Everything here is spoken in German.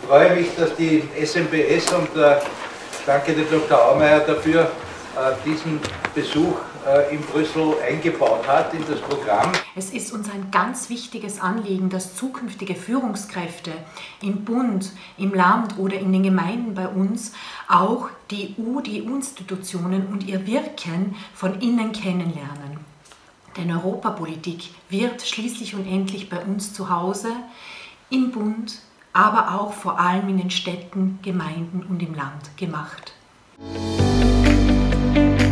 freue mich, dass die SMBS und danke der Dr. Aumeier dafür, diesen Besuch in Brüssel eingebaut hat in das Programm. Es ist uns ein ganz wichtiges Anliegen, dass zukünftige Führungskräfte im Bund, im Land oder in den Gemeinden bei uns auch die EU, die EU-Institutionen und ihr Wirken von innen kennenlernen. Denn Europapolitik wird schließlich und endlich bei uns zu Hause, im Bund, aber auch vor allem in den Städten, Gemeinden und im Land gemacht.